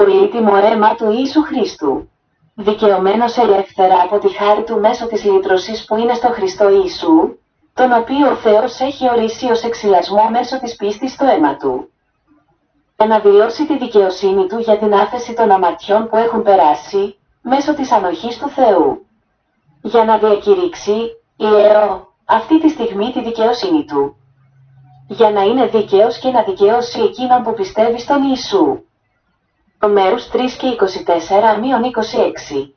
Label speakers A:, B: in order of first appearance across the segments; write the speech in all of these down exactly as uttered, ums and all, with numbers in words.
A: πολύτιμο αίμα του Ιησού Χριστού. Δικαιωμένος ελεύθερα από τη χάρη του μέσω της λύτρωσης που είναι στο Χριστό Ιησού, τον οποίο ο Θεός έχει ορίσει ως εξηλασμό μέσω της πίστης στο αίμα του. Για να δηλώσει τη δικαιοσύνη του για την άφεση των αμαρτιών που έχουν περάσει, μέσω της ανοχής του Θεού. Για να διακηρύξει, λέω, αυτή τη στιγμή τη δικαιοσύνη του. Για να είναι δίκαιος και να δικαιώσει εκείνον που πιστεύει στον Ιησού. Ρωμαίους τρία και είκοσι τέσσερα με είκοσι έξι.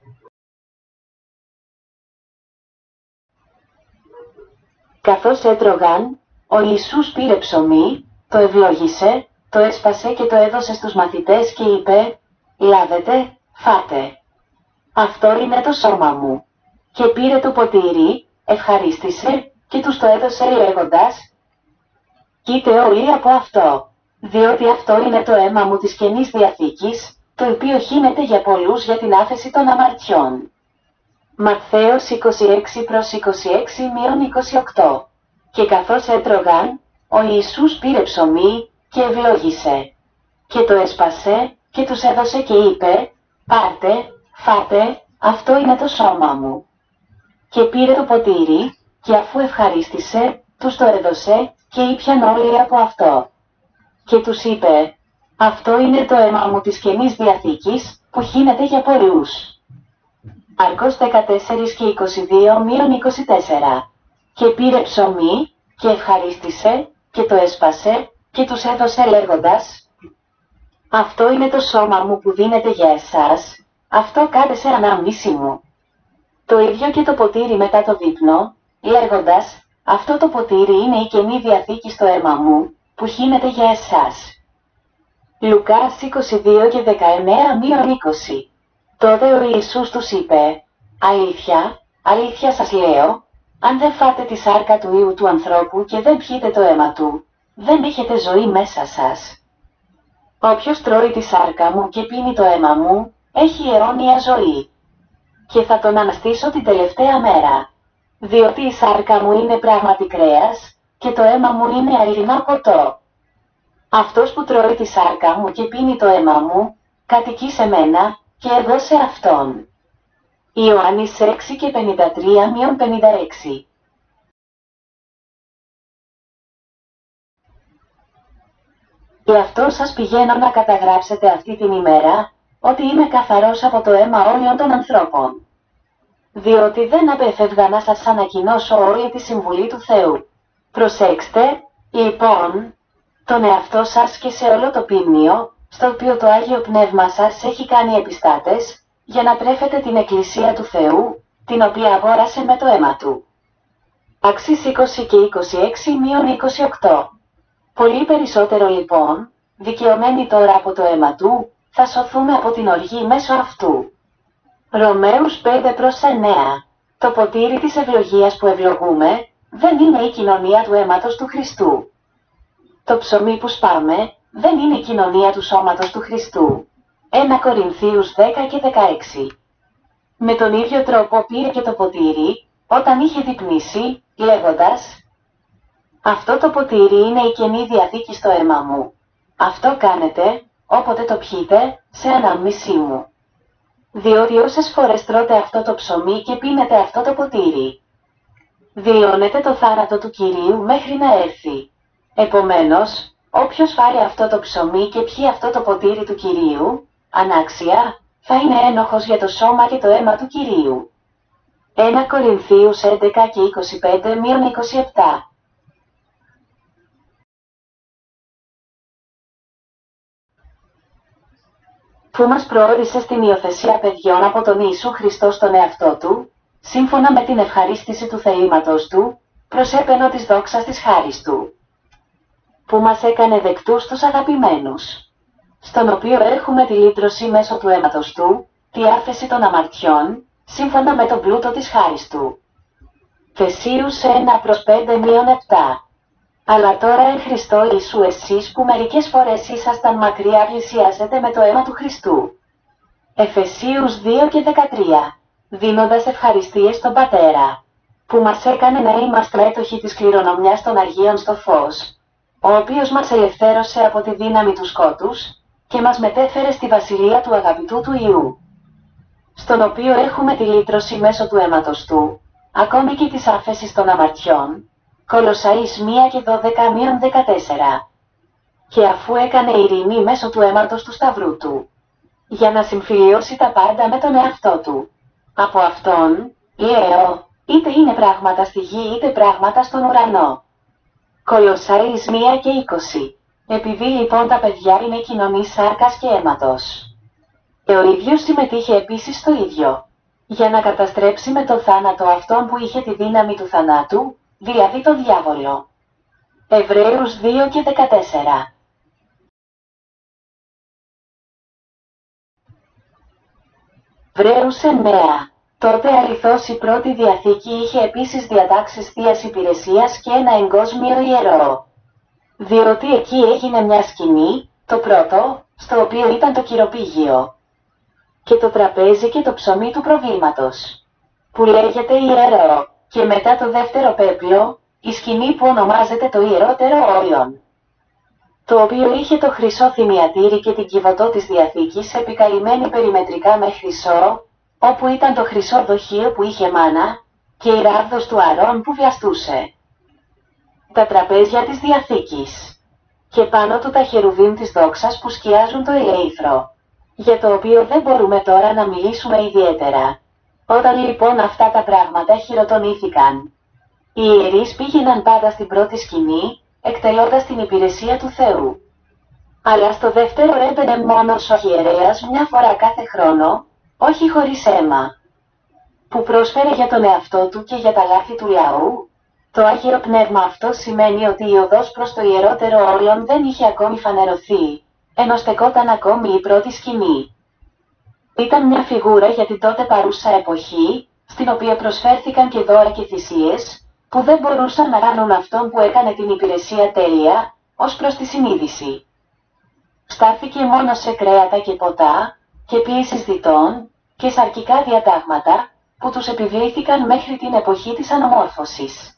A: Καθώς έτρωγαν, ο Ιησούς πήρε ψωμί, το ευλόγησε, το έσπασε και το έδωσε στους μαθητές και είπε «Λάβετε, φάτε. Αυτό είναι το σώμα μου». Και πήρε το ποτήρι, ευχαρίστησε και τους το έδωσε λέγοντας «Κοίτε όλοι από αυτό, διότι αυτό είναι το αίμα μου της Καινής Διαθήκης, το οποίο χύνεται για πολλούς για την άφεση των αμαρτιών». Ματθαίος είκοσι έξι προς είκοσι έξι με είκοσι οκτώ. Και καθώς έτρωγαν, ο Ιησούς πήρε ψωμί και ευλόγησε. Και το έσπασε και τους έδωσε και είπε «Πάρτε, φάτε, αυτό είναι το σώμα μου». Και πήρε το ποτήρι και αφού ευχαρίστησε, τους το έδωσε και ήπιαν όλοι από αυτό. Και τους είπε «Αυτό είναι το αίμα μου της Καινής Διαθήκης που χύνεται για πολλούς». Μάρκος δεκατέσσερα και είκοσι δύο με είκοσι τέσσερα. Και πήρε ψωμί και ευχαρίστησε και το έσπασε και τους έδωσε λέγοντας «Αυτό είναι το σώμα μου που δίνεται για εσάς, αυτό κάντε σε ανάμνηση μου». Το ίδιο και το ποτήρι μετά το δείπνο, λέγοντας «Αυτό το ποτήρι είναι η Καινή Διαθήκη στο αίμα μου, που χύνεται για εσάς». Λουκάς είκοσι δύο και δεκαεννέα με είκοσι. Τότε ο Ιησούς τους είπε «Αλήθεια, αλήθεια σας λέω, αν δεν φάτε τη σάρκα του Υιού του ανθρώπου και δεν πιείτε το αίμα του, δεν έχετε ζωή μέσα σας. Όποιος τρώει τη σάρκα μου και πίνει το αίμα μου, έχει αιώνια ζωή. Και θα τον αναστήσω την τελευταία μέρα, διότι η σάρκα μου είναι πράγματι κρέας και το αίμα μου είναι αληθινό ποτό. Αυτός που τρώει τη σάρκα μου και πίνει το αίμα μου, κατοικεί σε μένα και εγώ σε αυτόν. Ιωάννης έξι και πενήντα τρία με πενήντα έξι. Γι' αυτό σας πηγαίνω να καταγράψετε αυτή την ημέρα, ότι είμαι καθαρός από το αίμα όλων των ανθρώπων. Διότι δεν απεφεύγα να σας ανακοινώσω όλη τη συμβουλή του Θεού. Προσέξτε, λοιπόν, τον εαυτό σας και σε όλο το ποίμνιο, στο οποίο το Άγιο Πνεύμα σας έχει κάνει επιστάτες, για να τρέφετε την Εκκλησία του Θεού, την οποία αγόρασε με το αίμα του. Άξις είκοσι και είκοσι έξι με είκοσι οκτώ. Πολύ περισσότερο λοιπόν, δικαιωμένοι τώρα από το αίμα του, θα σωθούμε από την οργή μέσω αυτού. Ρωμαίους πέντε προς εννέα. Το ποτήρι της ευλογίας που ευλογούμε, δεν είναι η κοινωνία του αίματος του Χριστού. Το ψωμί που σπάμε, δεν είναι η κοινωνία του σώματος του Χριστού. Πρώτη Κορινθίους δέκα και δεκαέξι. Με τον ίδιο τρόπο πήρε και το ποτήρι, όταν είχε δείπνήσει, λέγοντας «Αυτό το ποτήρι είναι η Καινή Διαθήκη στο αίμα μου. Αυτό κάνετε, όποτε το πιείτε, σε ανάμνησή μου. Διότι όσες φορές τρώτε αυτό το ψωμί και πίνετε αυτό το ποτήρι, δηλώνετε το θάνατο του Κυρίου μέχρι να έρθει. Επομένως, όποιος φάει αυτό το ψωμί και πιει αυτό το ποτήρι του Κυρίου, ανάξια, θα είναι ένοχος για το σώμα και το αίμα του Κυρίου». Πρώτη Κορινθίους έντεκα και είκοσι πέντε με είκοσι επτά. Που μας προώρισε στην υιοθεσία παιδιών από τον Ιησού Χριστό στον εαυτό του, σύμφωνα με την ευχαρίστηση του θελήματος του, προς έπαινο της δόξας της χάρις του. Που μας έκανε δεκτούς τους αγαπημένους, στον οποίο έχουμε τη λύτρωση μέσω του αίματος του, τη άφεση των αμαρτιών, σύμφωνα με τον πλούτο της χάρις του. Φεσίους ένα προς πέντε με επτά. Αλλά τώρα εν Χριστώ Ιησού εσείς που μερικές φορές ήσασταν μακριά πλησιάσετε με το αίμα του Χριστού. Εφεσίους δύο και δεκατρία. Δίνοντας ευχαριστίες στον Πατέρα, που μας έκανε να είμαστε έτοχοι της κληρονομιάς των Αγίων στο φως, ο οποίος μας ελευθέρωσε από τη δύναμη του σκότους και μας μετέφερε στη βασιλεία του αγαπητού του Υιού, στον οποίο έχουμε τη λύτρωση μέσω του αίματος του, ακόμη και της άφεσης των αμαρτιών. Κολοσσαείς μία και δώδεκα δεκατέσσερα. Και αφού έκανε ειρήνη μέσω του αίματος του σταυρού του, για να συμφιλιώσει τα πάντα με τον εαυτό του. Από αυτόν, λέω, είτε είναι πράγματα στη γη είτε πράγματα στον ουρανό. Κολοσσαείς μία και είκοσι. Επειδή λοιπόν τα παιδιά είναι κοινωνής σάρκας και αίματος. Και ο ίδιος συμμετείχε επίσης στο ίδιο, για να καταστρέψει με το θάνατο αυτόν που είχε τη δύναμη του θανάτου, δηλαδή τον διάβολο. Εβραίους δύο και δεκατέσσερα. Εβραίους εννέα. Τότε αληθώς η πρώτη διαθήκη είχε επίσης διατάξεις θείας υπηρεσίας και ένα εγκόσμιο ιερό. Διότι εκεί έγινε μια σκηνή, το πρώτο, στο οποίο ήταν το κυροπήγιο, και το τραπέζι και το ψωμί του προβλήματος, που λέγεται ιερό, και μετά το δεύτερο πέπλο, η σκηνή που ονομάζεται το ιερότερο όριον, το οποίο είχε το χρυσό θυμιατήρι και την κυβωτό της Διαθήκης επικαλυμμένη περιμετρικά με χρυσό, όπου ήταν το χρυσό δοχείο που είχε μάνα, και η ράβδος του Αρών που βιαστούσε. Τα τραπέζια της Διαθήκης, και πάνω του τα χερουβίμ της δόξας που σκιάζουν το ελέηθρο, για το οποίο δεν μπορούμε τώρα να μιλήσουμε ιδιαίτερα. Όταν λοιπόν αυτά τα πράγματα χειροτονήθηκαν, οι ιερείς πήγαιναν πάντα στην πρώτη σκηνή, εκτελώντας την υπηρεσία του Θεού. Αλλά στο δεύτερο έμπαινε μόνος ο ιερέας μια φορά κάθε χρόνο, όχι χωρίς αίμα, που πρόσφερε για τον εαυτό του και για τα λάθη του λαού. Το Άγιο Πνεύμα αυτό σημαίνει ότι η οδός προς το ιερότερο όριον δεν είχε ακόμη φανερωθεί, ενώ στεκόταν ακόμη η πρώτη σκηνή. Ήταν μια φιγούρα για την τότε παρούσα εποχή, στην οποία προσφέρθηκαν και δώρα και θυσίες, που δεν μπορούσαν να κάνουν αυτόν που έκανε την υπηρεσία τέλεια, ως προς τη συνείδηση. Στάθηκε μόνο σε κρέατα και ποτά, και ποίησης διτών, και σαρκικά διατάγματα, που τους επιβλήθηκαν μέχρι την εποχή της αναμόρφωσης.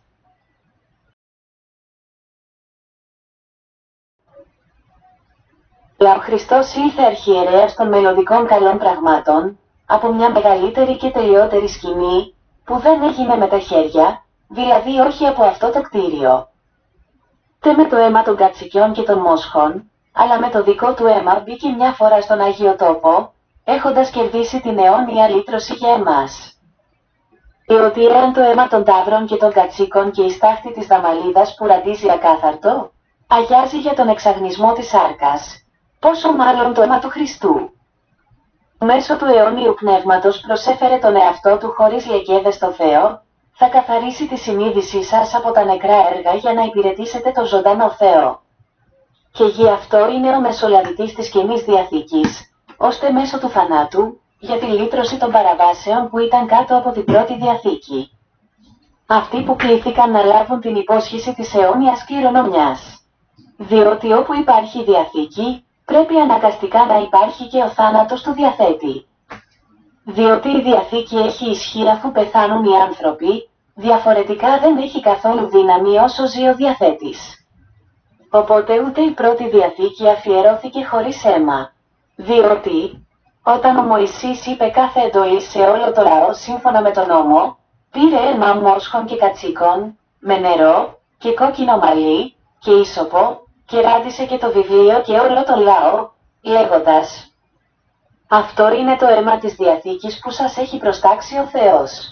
A: Αλλά ο Χριστός ήλθε αρχιερέας των μελλοντικών καλών πραγμάτων, από μια μεγαλύτερη και τελειότερη σκηνή, που δεν έγινε με τα χέρια, δηλαδή όχι από αυτό το κτίριο. Τε με το αίμα των κατσικιών και των μόσχων, αλλά με το δικό του αίμα μπήκε μια φορά στον Άγιο Τόπο, έχοντας κερδίσει την αιώνια λύτρωση για εμάς. Διότι εάν το αίμα των ταύρων και των κατσίκων και η στάχτη της δαμαλίδας που ραντίζει ακάθαρτο, αγιάζει για τον εξαγνισμό της σάρκας, πόσο μάλλον το αίμα του Χριστού. Μέσω του αιώνιου πνεύματος προσέφερε τον εαυτό του χωρίς λεκέδες στο Θεό, θα καθαρίσει τη συνείδησή σας από τα νεκρά έργα για να υπηρετήσετε το ζωντανό Θεό. Και γι' αυτό είναι ο μεσολαβητής της Καινής Διαθήκης, ώστε μέσω του θανάτου, για τη λύτρωση των παραβάσεων που ήταν κάτω από την πρώτη Διαθήκη. Αυτοί που κλήθηκαν να λάβουν την υπόσχεση της αιώνιας κληρονομιάς. Διότι όπου υπάρχει Διαθήκη, πρέπει αναγκαστικά να υπάρχει και ο θάνατος του διαθέτη. Διότι η Διαθήκη έχει ισχύ αφού πεθάνουν οι άνθρωποι, διαφορετικά δεν έχει καθόλου δύναμη όσο ζει ο διαθέτης. Οπότε ούτε η πρώτη Διαθήκη αφιερώθηκε χωρίς αίμα. Διότι, όταν ο Μωυσής είπε κάθε εντολή σε όλο το λαό σύμφωνα με τον νόμο, πήρε αίμα μόσχων και κατσίκων, με νερό, και κόκκινο μαλλί, και ίσωπο, και ράντισε και το βιβλίο και όλο το λαό, λέγοντας: «Αυτό είναι το αίμα της Διαθήκης που σας έχει προστάξει ο Θεός».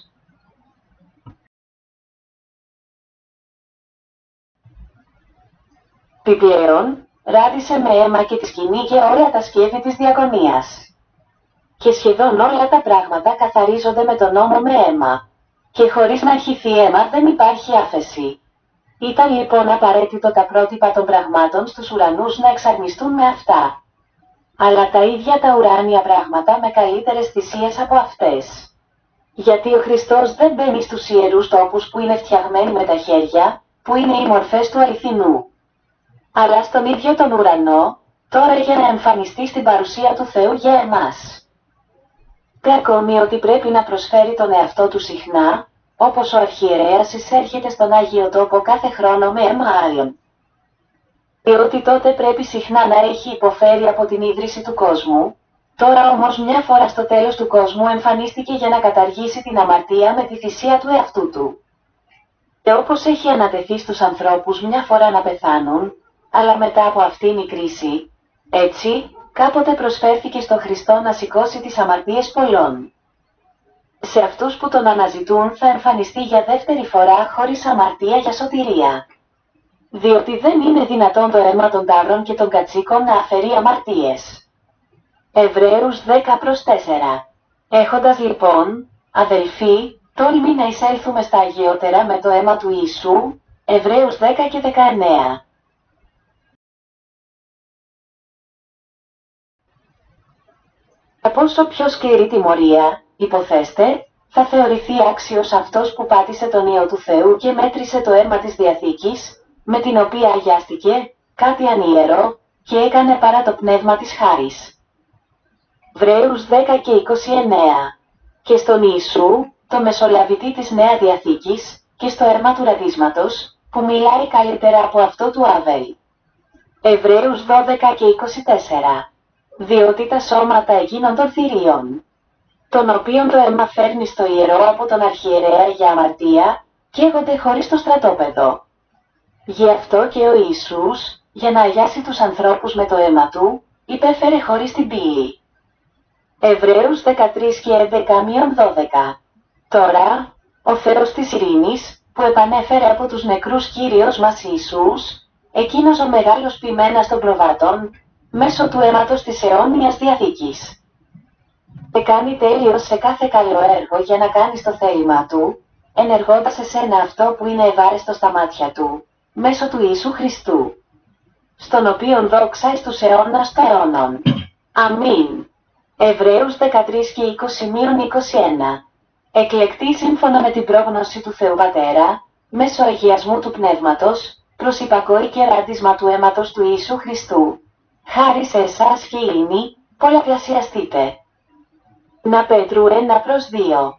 A: Επιπλέον, ράντισε με αίμα και τη σκηνή και όλα τα σκεύη της διακονίας. Και σχεδόν όλα τα πράγματα καθαρίζονται με τον νόμο με αίμα. Και χωρίς να αρχιθεί αίμα δεν υπάρχει άφεση. Ήταν λοιπόν απαραίτητο τα πρότυπα των πραγμάτων στους ουρανούς να εξαρνιστούν με αυτά. Αλλά τα ίδια τα ουράνια πράγματα με καλύτερες θυσίες από αυτές. Γιατί ο Χριστός δεν μπαίνει στους ιερούς τόπους που είναι φτιαγμένοι με τα χέρια, που είναι οι μορφές του αληθινού. Αλλά στον ίδιο τον ουρανό, τώρα για να εμφανιστεί στην παρουσία του Θεού για εμάς. Τε ακόμη ότι πρέπει να προσφέρει τον εαυτό του συχνά, όπως ο αρχιερέας εισέρχεται στον Άγιο Τόπο κάθε χρόνο με αίμα άλλων. Διότι τότε πρέπει συχνά να έχει υποφέρει από την ίδρυση του κόσμου, τώρα όμως μια φορά στο τέλος του κόσμου εμφανίστηκε για να καταργήσει την αμαρτία με τη θυσία του εαυτού του. Και όπως έχει ανατεθεί στους ανθρώπους μια φορά να πεθάνουν, αλλά μετά από αυτήν η κρίση, έτσι, κάποτε προσφέρθηκε στο Χριστό να σηκώσει τις αμαρτίες πολλών. Σε αυτούς που τον αναζητούν θα εμφανιστεί για δεύτερη φορά χωρίς αμαρτία για σωτηρία. Διότι δεν είναι δυνατόν το αίμα των ταύρων και των κατσίκων να αφαιρεί αμαρτίες. Εβραίους δέκα προς τέσσερα. Έχοντας λοιπόν, αδελφοί, τόλμη να εισέλθουμε στα αγιότερα με το αίμα του Ιησού, Εβραίους δέκα και δεκαεννέα. Από όσο πιο σκληρή τιμωρία, υποθέστε, θα θεωρηθεί άξιος αυτός που πάτησε τον Υιό του Θεού και μέτρησε το αίμα της Διαθήκης, με την οποία αγιάστηκε, κάτι ανίερο, και έκανε παρά το πνεύμα της χάρις. Εβραίους δέκα και είκοσι εννέα. Και στον Ιησού, το μεσολαβητή της Νέα Διαθήκης, και στο αίμα του ραδίσματος, που μιλάει καλύτερα από αυτό του Άβελ. Εβραίους δώδεκα και είκοσι τέσσερα. Διότι τα σώματα εκείνων των θηρίων, τον οποίον το αίμα φέρνει στο ιερό από τον αρχιερέα για αμαρτία, καίγονται χωρίς το στρατόπεδο. Γι' αυτό και ο Ιησούς, για να αγιάσει τους ανθρώπους με το αίμα του, υπέφερε χωρίς την πύλη. Εβραίους δεκατρία και έντεκα με δώδεκα. Τώρα, ο Θεός της ειρήνης, που επανέφερε από τους νεκρούς Κύριος μας Ιησούς, εκείνος ο μεγάλος ποιμένας των προβάτων, μέσω του αίματος της αιώνιας Διαθήκης. Και κάνει τέλειος σε κάθε καλό έργο για να κάνεις το θέλημά του, ενεργώντας εσένα αυτό που είναι ευάρεστο στα μάτια του, μέσω του Ιησού Χριστού, στον οποίον δόξα εις τους αιώνας των αιώνων. Αμήν. Εβραίους δεκατρία και είκοσι με είκοσι ένα. Εκλεκτή σύμφωνα με την πρόγνωση του Θεού Πατέρα, μέσω αγιασμού του Πνεύματος, προς υπακόη και ράντισμα του αίματος του Ιησού Χριστού. Χάρη σε εσάς και ειρήνη, πολλαπλασιαστείτε. Να Πέτρου ένα προς δύο.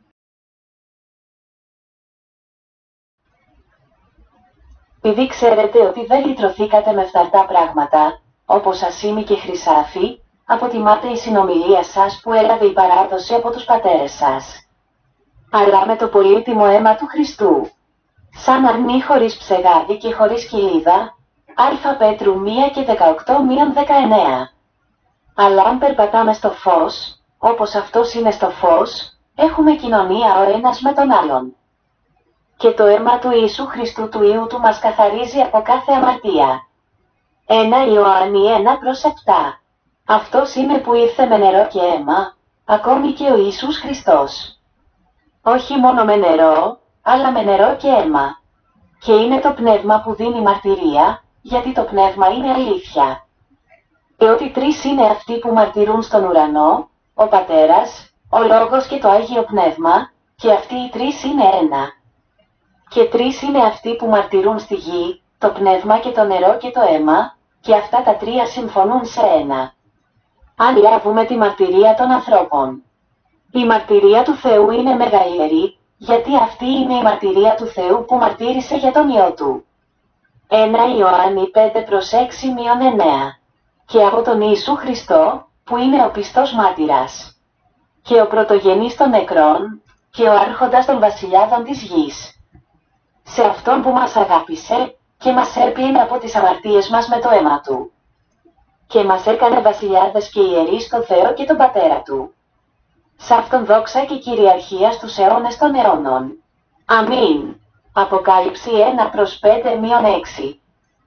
A: Επειδή ξέρετε ότι δεν λυτρωθήκατε με φθαρτά πράγματα, όπως ασήμι και χρυσάφι, αποτιμάται η συνομιλία σας που έλαβε η παράδοση από τους πατέρες σας. Αλλά με το πολύτιμο αίμα του Χριστού, σαν αρνί χωρίς ψεγάδι και χωρίς κοιλίδα, Α Πέτρου μία και δεκαοκτώ με δεκαεννέα. Αλλά αν περπατάμε στο φως, όπως αυτός είναι στο φως, έχουμε κοινωνία ο ένας με τον άλλον. Και το αίμα του Ιησού Χριστού του Υιού του μας καθαρίζει από κάθε αμαρτία. ένα Ιωάννη ένα προς επτά. Αυτός είναι που ήρθε με νερό και αίμα, ακόμη και ο Ιησούς Χριστός. Όχι μόνο με νερό, αλλά με νερό και αίμα. Και είναι το πνεύμα που δίνει μαρτυρία, γιατί το πνεύμα είναι αλήθεια. Διότι τρεις είναι αυτοί που μαρτυρούν στον ουρανό, ο Πατέρας, ο Λόγος και το Άγιο Πνεύμα, και αυτοί οι τρεις είναι ένα. Και τρεις είναι αυτοί που μαρτυρούν στη γη, το πνεύμα και το νερό και το αίμα, και αυτά τα τρία συμφωνούν σε ένα. Αν λάβουμε τη μαρτυρία των ανθρώπων, η μαρτυρία του Θεού είναι μεγαλύτερη, γιατί αυτή είναι η μαρτυρία του Θεού που μαρτύρησε για τον Υιό του. ένα Ιωάννη πέντε προς έξι με εννέα. Και από τον Ιησού Χριστό, που είναι ο πιστός μάρτυρας, και ο πρωτογενής των νεκρών, και ο άρχοντας των βασιλιάδων της γης. Σε αυτόν που μας αγάπησε, και μας έπλυνε από τις αμαρτίες μας με το αίμα του. Και μας έκανε βασιλιάδες και ιερείς στον Θεό και τον Πατέρα του. Σ' αυτόν δόξα και κυριαρχία στους αιώνες των αιώνων. Αμήν. Αποκάλυψη ένα προς πέντε με έξι.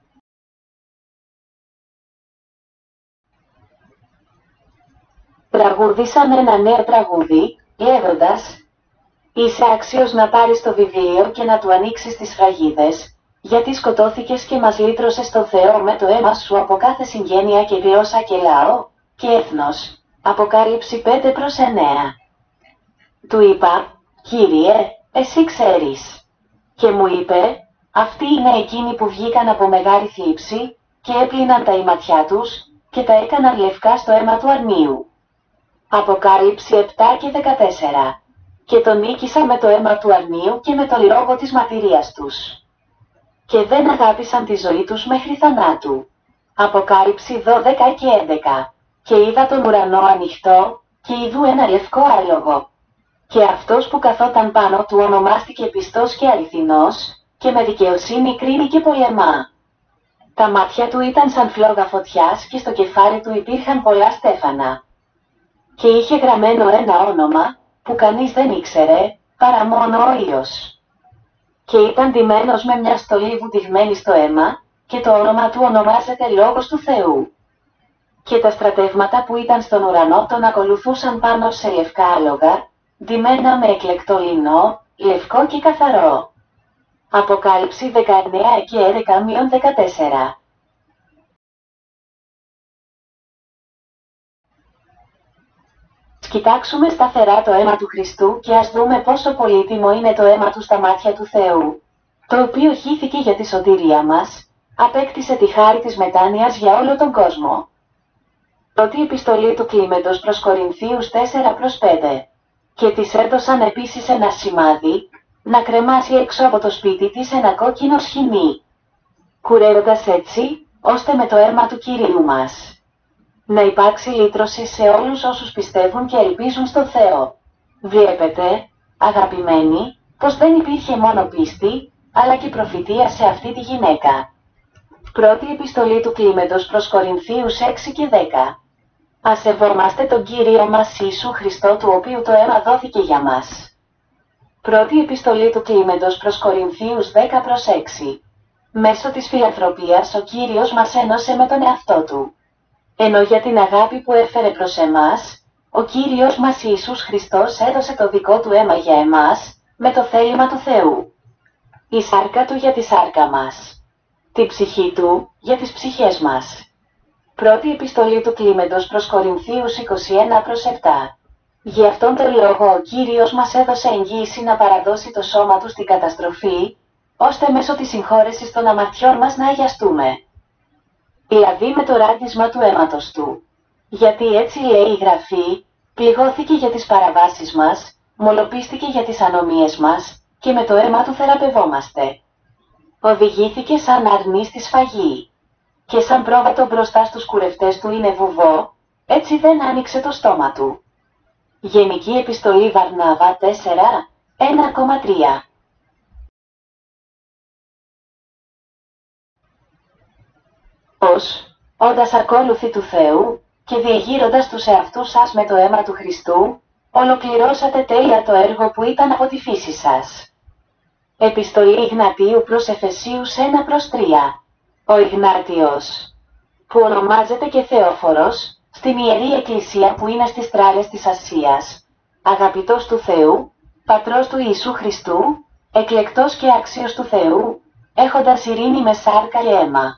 A: Τραγούδησαν ένα νέο τραγούδι, λέγοντας «Είσαι άξιος να πάρεις το βιβλίο και να του ανοίξεις τις φραγίδες, γιατί σκοτώθηκες και μας λύτρωσες στο Θεό με το αίμα σου από κάθε συγγένεια και γλώσσα και λαό και έθνος». Αποκάλυψη πέντε προς εννέα. Του είπα «Κύριε, εσύ ξέρεις». Και μου είπε «Αυτοί είναι εκείνοι που βγήκαν από μεγάλη θλίψη και έπλυναν τα ηματιά τους και τα έκαναν λευκά στο αίμα του αρνίου». Αποκάλυψη επτά και δεκατέσσερα. Και τον νίκησα με το αίμα του αρνίου και με το λόγο της μαρτυρίας τους. και δεν αγάπησαν τη ζωή τους μέχρι θανάτου. Αποκάλυψη δώδεκα και έντεκα. Και είδα τον ουρανό ανοιχτό, και ιδού ένα λευκό άλογο. Και αυτός που καθόταν πάνω του ονομάστηκε πιστός και αληθινός, και με δικαιοσύνη κρίνει και πολεμά. Τα μάτια του ήταν σαν φλόγα φωτιάς και στο κεφάλι του υπήρχαν πολλά στέφανα. Και είχε γραμμένο ένα όνομα, που κανείς δεν ήξερε, παρά μόνο ο Υιός. Και ήταν ντυμένος με μια στολή βουτυγμένη στο αίμα, και το όνομα του ονομάζεται Λόγος του Θεού. Και τα στρατεύματα που ήταν στον ουρανό τον ακολουθούσαν πάνω σε λευκά άλογα, ντυμένα με εκλεκτό λινό, λευκό και καθαρό. Αποκάλυψη δεκαεννέα και έντεκα δεκατέσσερα. Κοιτάξουμε σταθερά το αίμα του Χριστού και ας δούμε πόσο πολύτιμο είναι το αίμα του στα μάτια του Θεού, το οποίο χύθηκε για τη σωτηρία μας, απέκτησε τη χάρη της μετάνοιας για όλο τον κόσμο. Πρώτη επιστολή του Κλίμεντος προς Κορινθίους τέσσερα προς πέντε. Και της έδωσαν επίσης ένα σημάδι, να κρεμάσει έξω από το σπίτι της ένα κόκκινο σχοινί, κουρεύοντας έτσι, ώστε με το αίμα του Κυρίου μας να υπάρξει λύτρωση σε όλους όσους πιστεύουν και ελπίζουν στο Θεό. Βλέπετε, αγαπημένοι, πως δεν υπήρχε μόνο πίστη, αλλά και προφητεία σε αυτή τη γυναίκα. Πρώτη επιστολή του Κλίμεντος προς Κορινθίους έξι και δέκα. Ας σεβόμαστε τον Κύριο μας Ιησού Χριστό, του οποίου το αίμα δόθηκε για μας. Πρώτη επιστολή του Κλίμεντος προς Κορινθίους δέκα προς έξι. Μέσω της φιλανθρωπίας ο Κύριος μας ένωσε με τον εαυτό Του. Ενώ για την αγάπη που έφερε προς εμάς, ο Κύριος μας Ιησούς Χριστός έδωσε το δικό Του αίμα για εμάς, με το θέλημα του Θεού. Η σάρκα Του για τη σάρκα μας. Την ψυχή Του για τις ψυχές μας. Πρώτη επιστολή του Κλίμεντος προς Κορινθίους είκοσι ένα προς επτά. Γι' αυτόν τον λόγο ο Κύριος μας έδωσε εγγύηση να παραδώσει το σώμα Του στην καταστροφή, ώστε μέσω της συγχώρεσης των αμαρτιών μας να αγιαστούμε. Δηλαδή με το ράγισμα του αίματος Του. Γιατί έτσι λέει η Γραφή, πληγώθηκε για τις παραβάσεις μας, μολοπίστηκε για τις ανομίες μας, και με το αίμα Του θεραπευόμαστε. Οδηγήθηκε σαν αρνής στη σφαγή. Και σαν πρόβατο μπροστά στους κουρευτές Του είναι βουβό, έτσι δεν άνοιξε το στόμα Του. Γενική επιστολή Βαρνάβα τέσσερα, ένα τρία. Ως, όντας ακόλουθοι του Θεού, και διεγείροντας τους εαυτούς σας με το αίμα του Χριστού, ολοκληρώσατε τέλεια το έργο που ήταν από τη φύση σας. Επιστολή Ιγνατίου προς Εφεσίους ένα προς τρία. Ο Ιγνάτιος, που ονομάζεται και Θεόφορος, στην Ιερή Εκκλησία που είναι στις τράλες της Ασίας, αγαπητός του Θεού, πατρός του Ιησού Χριστού, εκλεκτός και άξιος του Θεού, έχοντας ειρήνη με σάρκα και αίμα.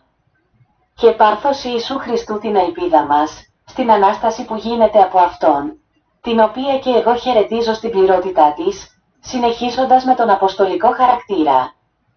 A: Και πάθος Ιησού Χριστού την ελπίδα μας, στην Ανάσταση που γίνεται από Αυτόν, την οποία και εγώ χαιρετίζω στην πληρότητά της, συνεχίζοντας με τον αποστολικό χαρακτήρα.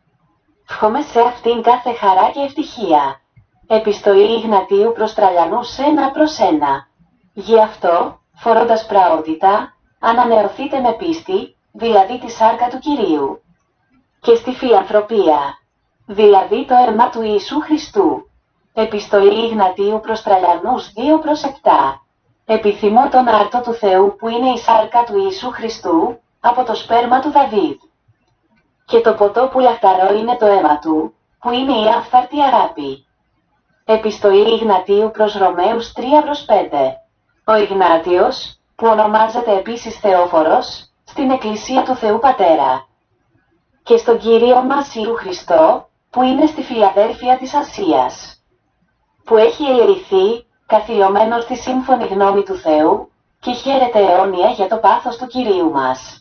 A: Ευχόμαι σε αυτήν κάθε χαρά και ευτυχία. Επιστολή Ιγνατίου προς Τραλιανούς ένα προς ένα. Γι' αυτό, φορώντας πραότητα, ανανεωθείτε με πίστη, δηλαδή τη σάρκα του Κυρίου. Και στη φιλανθρωπία, δηλαδή το αίμα του Ιησού Χριστού. Επιστολή Ιγνατίου προς Τραλιανούς δύο προς επτά. Επιθυμώ τον άρτο του Θεού που είναι η σάρκα του Ιησού Χριστού, από το σπέρμα του Δαβίδ. Και το ποτό που λαχταρώ είναι το αίμα Του, που είναι η άφθαρτη αγάπη. Επιστολή Ιγνατίου προς Ρωμαίους τρία προς πέντε. Ο Ιγνάτιος, που ονομάζεται επίσης Θεόφορος, στην Εκκλησία του Θεού Πατέρα. Και στον Κύριο μας Ιησού Χριστό, που είναι στη Φιλαδέλφια της Ασίας. Που έχει ελεηθεί, καθυλωμένος στη σύμφωνη γνώμη του Θεού, και χαίρεται αιώνια για το πάθος του Κυρίου μας.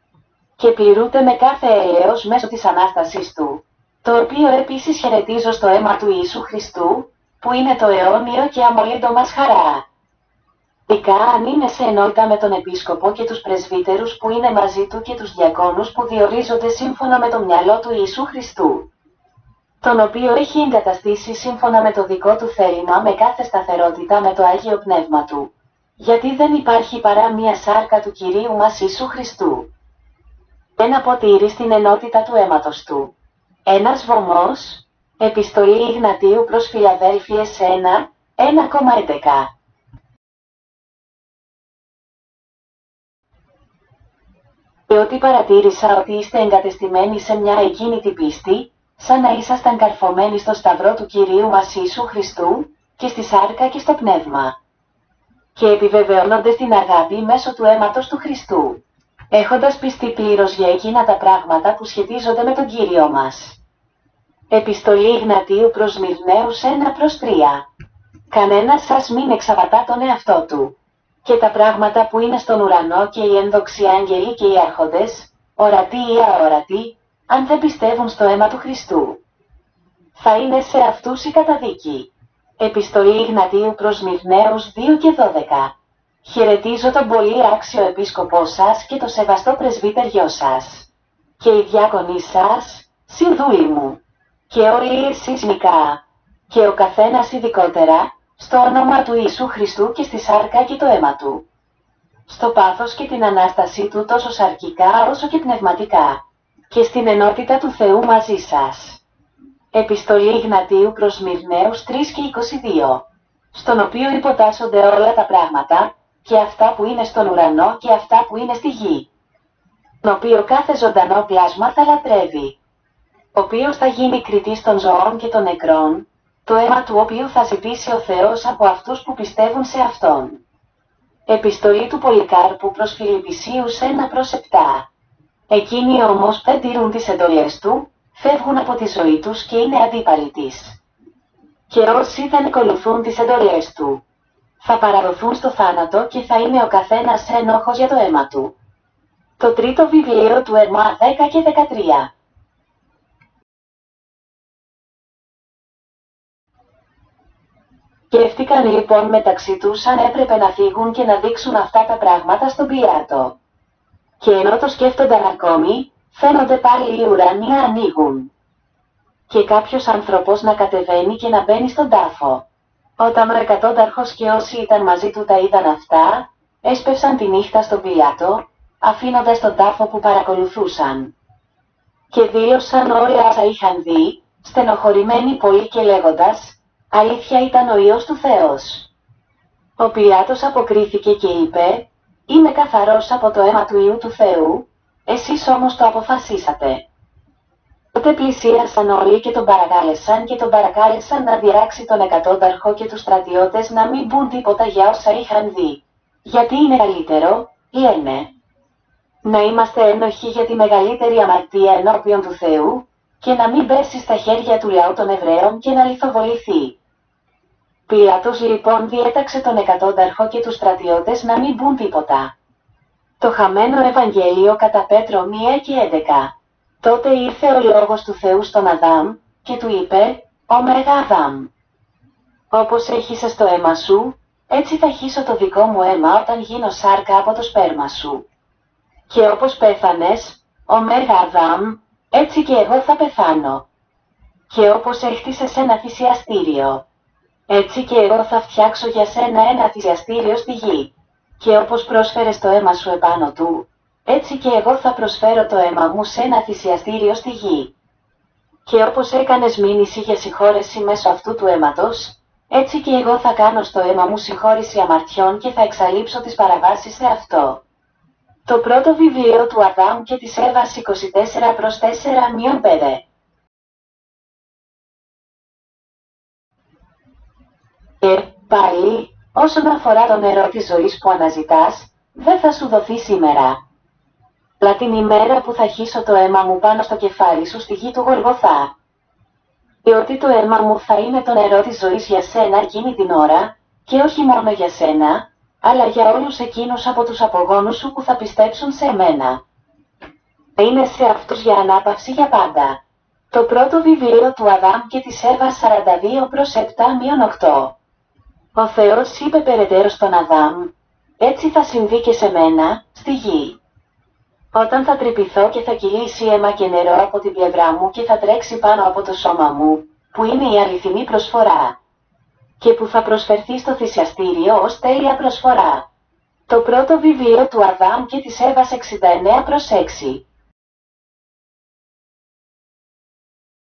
A: Και πληρούνται με κάθε έλεος μέσω της Ανάστασής Του, το οποίο επίσης χαιρετίζω στο αίμα του Ιησού Χριστού, που είναι το αιώνιο και αμολύντο μας χαρά. Ειδικά αν είναι σε ενότητα με τον Επίσκοπο και τους πρεσβύτερους που είναι μαζί Του και τους διακόνους που διορίζονται σύμφωνα με το μυαλό του Ιησού Χριστού, τον οποίο έχει εγκαταστήσει σύμφωνα με το δικό Του θέλημα με κάθε σταθερότητα με το Άγιο Πνεύμα Του, γιατί δεν υπάρχει παρά μία σάρκα του Κυρίου μας Ιησού Χριστού. Ένα ποτήρι στην ενότητα του αίματος Του. Ένας βωμός, επιστολή Ιγνατίου προς Φιλαδέλφειες ένα, ένα έντεκα. Διότι παρατήρησα ότι είστε εγκατεστημένοι σε μια εκκίνητη πίστη, σαν να ήσασταν καρφωμένοι στο σταυρό του Κυρίου μας Ιησού Χριστού, και στη σάρκα και στο πνεύμα. Και επιβεβαιώνονται στην αγάπη μέσω του αίματος του Χριστού, έχοντας πιστεί πλήρως για εκείνα τα πράγματα που σχετίζονται με τον Κύριο μας. Επιστολή Ιγνατίου προς Μυρναίους ένα προς τρία. Κανένας σας μην εξαπατά τον εαυτό του. Και τα πράγματα που είναι στον ουρανό και οι ένδοξοι άγγελοι και οι άρχοντες, ορατοί ή αόρατοι, αν δεν πιστεύουν στο αίμα του Χριστού, θα είναι σε αυτούς η καταδίκη. Επιστολή Ιγνατίου προς Μυρναίους δύο και δώδεκα. Χαιρετίζω τον πολύ άξιο επίσκοπό σας και το σεβαστό πρεσβύτεριό σας. Και οι διάκονοι σας, συνδούλοι μου. Και όλοι εσείς μικρά. Και ο καθένας ειδικότερα, στο όνομα του Ιησού Χριστού και στη σάρκα και το αίμα του. Στο πάθος και την Ανάστασή του τόσο σαρκικά όσο και πνευματικά. Και στην ενότητα του Θεού μαζί σας. Επιστολή Ιγνατίου προς Μυρναίους τρία και είκοσι δύο. Στον οποίο υποτάσσονται όλα τα πράγματα, και αυτά που είναι στον ουρανό και αυτά που είναι στη γη. Τον οποίο κάθε ζωντανό πλάσμα θα λατρεύει. Ο οποίος θα γίνει κριτής των ζωών και των νεκρών, το αίμα του οποίου θα ζητήσει ο Θεός από αυτούς που πιστεύουν σε Αυτόν. Επιστολή του Πολυκάρπου προς Φιλιππισίους ένα προς επτά. Εκείνοι όμως δεν τηρούν τις εντολές του, φεύγουν από τη ζωή τους και είναι αντίπαλοι της. Και όσοι δεν ακολουθούν τις εντολές του, θα παραδοθούν στο θάνατο και θα είναι ο καθένας ένοχος για το αίμα του. Το τρίτο βιβλίο του Ερμά δέκα και δεκατρία. Σκέφτηκαν λοιπόν μεταξύ τους αν έπρεπε να φύγουν και να δείξουν αυτά τα πράγματα στον Πιλάτο. Και ενώ το σκέφτονταν ακόμη, φαίνονται πάλι οι ουρανοί να ανοίγουν. Και κάποιος άνθρωπος να κατεβαίνει και να μπαίνει στον τάφο. Όταν ο εκατόνταρχος και όσοι ήταν μαζί του τα είδαν αυτά, έσπευσαν τη νύχτα στον Πιλάτο, αφήνοντας τον τάφο που παρακολουθούσαν. Και δήλωσαν όλα όσα είχαν δει, στενοχωρημένοι πολύ και λέγοντας, αλήθεια ήταν ο Υιός του Θεός. Ο Πιλάτος αποκρίθηκε και είπε, είμαι καθαρός από το αίμα του Υιού του Θεού, εσείς όμως το αποφασίσατε. Τότε πλησίασαν όλοι και τον παρακάλεσαν και τον παρακάλεσαν να δειράξει τον εκατόνταρχο και τους στρατιώτες να μην πούν τίποτα για όσα είχαν δει. Γιατί είναι καλύτερο, λένε, να είμαστε ένοχοι για τη μεγαλύτερη αμαρτία ενώπιον του Θεού, και να μην πέσει στα χέρια του λαού των Εβραίων και να λιθοβοληθεί. Πιλάτος λοιπόν διέταξε τον εκατόνταρχο και τους στρατιώτες να μην πούν τίποτα. Το χαμένο Ευαγγέλιο κατά Πέτρο μία και έντεκα. Τότε ήρθε ο λόγος του Θεού στον Αδάμ, και του είπε, «Ωμέγα Αδάμ, όπως έχεις το αίμα σου, έτσι θα χύσω το δικό μου αίμα όταν γίνω σάρκα από το σπέρμα σου. Και όπως πέθανες, ωμέγα Αδάμ, έτσι και εγώ θα πεθάνω. Και όπως έχτισες ένα θυσιαστήριο, έτσι και εγώ θα φτιάξω για σένα ένα θυσιαστήριο στη γη. Και όπως πρόσφερες το αίμα σου επάνω του, έτσι και εγώ θα προσφέρω το αίμα μου σε ένα θυσιαστήριο στη γη. Και όπως έκανες μήνυση για συγχώρεση μέσω αυτού του αίματος, έτσι και εγώ θα κάνω στο αίμα μου συγχώρεση αμαρτιών και θα εξαλείψω τις παραβάσεις σε αυτό». Το πρώτο βιβλίο του Αδάμ και της Εύας είκοσι τέσσερα προς τέσσερα πέντε. Και πάλι, όσον αφορά το νερό της ζωής που αναζητάς, δεν θα σου δοθεί σήμερα. Αλλά την ημέρα που θα χύσω το αίμα μου πάνω στο κεφάλι σου στη γη του Γολγοθά. Διότι το αίμα μου θα είναι το νερό της ζωής για σένα εκείνη την ώρα, και όχι μόνο για σένα, αλλά για όλους εκείνους από τους απογόνους σου που θα πιστέψουν σε μένα. Θα είναι σε αυτούς για ανάπαυση για πάντα. Το πρώτο βιβλίο του Αδάμ και της Εύας σαράντα δύο προς επτά οκτώ. Ο Θεός είπε περαιτέρω στον Αδάμ, «Έτσι θα συμβεί και σε μένα, στη γη. Όταν θα τρυπηθώ και θα κυλήσει αίμα και νερό από την πλευρά μου και θα τρέξει πάνω από το σώμα μου, που είναι η αληθινή προσφορά, και που θα προσφερθεί στο θυσιαστήριο ως τέλεια προσφορά». Το πρώτο βιβλίο του Αδάμ και της Εύας εξήντα εννέα προς έξι.